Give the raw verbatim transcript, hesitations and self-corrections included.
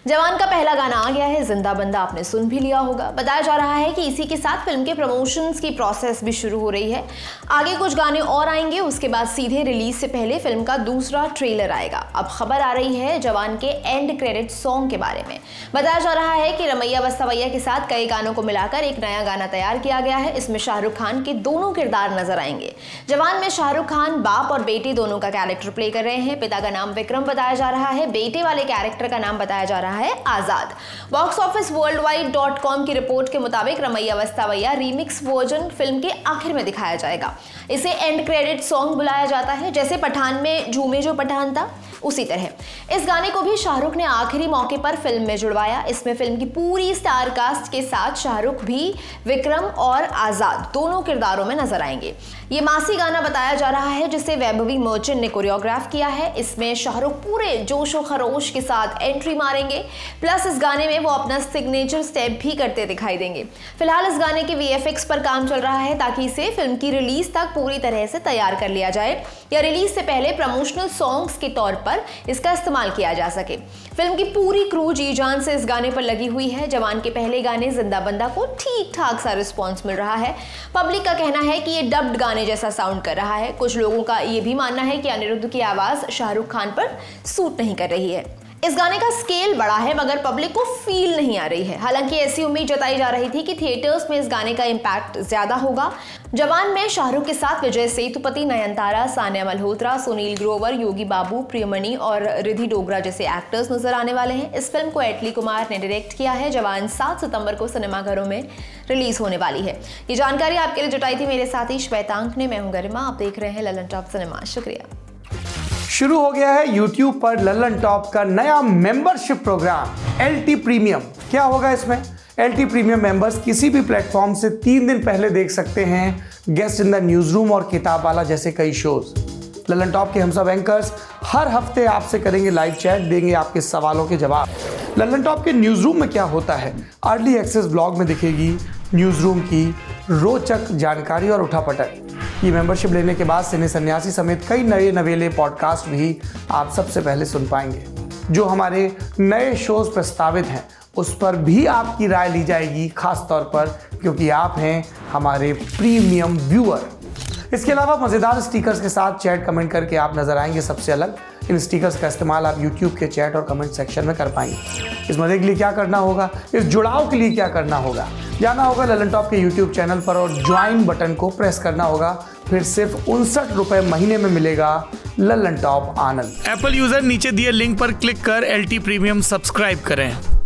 जवान का पहला गाना आ गया है, जिंदा बंदा आपने सुन भी लिया होगा। बताया जा रहा है कि इसी के साथ फिल्म के प्रमोशंस की प्रोसेस भी शुरू हो रही है। आगे कुछ गाने और आएंगे, उसके बाद सीधे रिलीज से पहले फिल्म का दूसरा ट्रेलर आएगा। अब खबर आ रही है जवान के एंड क्रेडिट सॉन्ग के बारे में। बताया जा रहा है कि रमैया वस्तावैया के साथ कई गानों को मिलाकर एक नया गाना तैयार किया गया है। इसमें शाहरुख खान के दोनों किरदार नजर आएंगे। जवान में शाहरुख खान बाप और बेटे दोनों का कैरेक्टर प्ले कर रहे हैं। पिता का नाम विक्रम बताया जा रहा है, बेटे वाले कैरेक्टर का नाम बताया जा रहा है आजाद। Box office worldwide dot com की रिपोर्ट के मुताबिक Ramaiya Vastavaiya remix version film के आखिर में दिखाया जाएगा। इसे एंड क्रेडिट सॉन्ग बुलाया जाता है, जैसे पठान में झूमे जो पठान था उसी तरह इस गाने को भी शाहरुख ने आखिरी मौके पर फिल्म में जुड़वाया। इसमें फिल्म की पूरी स्टार कास्ट के साथ शाहरुख भी विक्रम और आजाद दोनों किरदारों में नजर आएंगे। ये मासी गाना बताया जा रहा है जिसे वैभवी मर्चेंट ने कोरियोग्राफ किया है। इसमें शाहरुख पूरे जोशो खरोश के साथ एंट्री मारेंगे, प्लस इस गाने में वो अपना सिग्नेचर स्टेप भी करते दिखाई देंगे। फिलहाल इस गाने के वीएफएक्स पर काम चल रहा है ताकि इसे फिल्म की रिलीज तक पूरी तरह से तैयार कर लिया जाए या रिलीज से पहले प्रमोशनल सॉन्ग्स के तौर पर इसका इस्तेमाल किया जा सके। फिल्म की पूरी क्रू जी जान से इस गाने पर लगी हुई है। जवान के पहले गाने जिंदा बंदा को ठीक ठाक सा रिस्पॉन्स मिल रहा है। पब्लिक का कहना है कि ये डब्ड गाने जैसा साउंड कर रहा है। कुछ लोगों का ये भी मानना है कि अनिरुद्ध की आवाज शाहरुख खान पर सूट नहीं कर रही है। इस गाने का स्केल बड़ा है मगर पब्लिक को फील नहीं आ रही है। हालांकि ऐसी उम्मीद जताई जा रही थी कि थिएटर्स में इस गाने का इम्पैक्ट ज्यादा होगा। जवान में शाहरुख के साथ विजय सेतुपति, नयनतारा, सानिया मल्होत्रा, सुनील ग्रोवर, योगी बाबू, प्रियमणि और रिद्धि डोगरा जैसे एक्टर्स नजर आने वाले हैं। इस फिल्म को एटली कुमार ने डायरेक्ट किया है। जवान सात सितंबर को सिनेमाघरों में रिलीज होने वाली है। ये जानकारी आपके लिए जुटाई थी मेरे साथी श्वेतांक ने। मैं हूं गरिमा, आप देख रहे हैं ललन टॉप सिनेमा। शुक्रिया। शुरू हो गया है YouTube पर ललन टॉप का नया membership program L T premium. क्या होगा इसमें? एल टी प्रीमियम मेंबर्स किसी भी प्लेटफॉर्म से तीन दिन पहले देख सकते हैं guest in the newsroom और किताब वाला जैसे कई शोज। ललन टॉप के हम सब एंकर्स हर हफ्ते आपसे करेंगे लाइव चैट, देंगे आपके सवालों के जवाब। ललन टॉप के न्यूज रूम में क्या होता है, अर्ली एक्सेस ब्लॉग में दिखेगी न्यूज रूम की रोचक जानकारी और उठापटक। ये मेंबरशिप लेने के बाद सिने सन्यासी समेत कई नए नवेले पॉडकास्ट भी आप सबसे पहले सुन पाएंगे। जो हमारे नए शोज प्रस्तावित हैं उस पर भी आपकी राय ली जाएगी, खास तौर पर क्योंकि आप हैं हमारे प्रीमियम व्यूअर। इसके अलावा मज़ेदार स्टिकर्स के साथ चैट कमेंट करके आप नजर आएंगे सबसे अलग। इन स्टिकर्स का इस्तेमाल आप यूट्यूब के चैट और कमेंट सेक्शन में कर पाएंगे। इस मजे के लिए क्या करना होगा, इस जुड़ाव के लिए क्या करना होगा, जाना होगा ललन टॉप के यूट्यूब चैनल पर और ज्वाइन बटन को प्रेस करना होगा। फिर सिर्फ उनसठ रुपए महीने में मिलेगा ललन टॉप आनंद। एप्पल यूजर नीचे दिए लिंक पर क्लिक कर एल टी प्रीमियम सब्सक्राइब करें।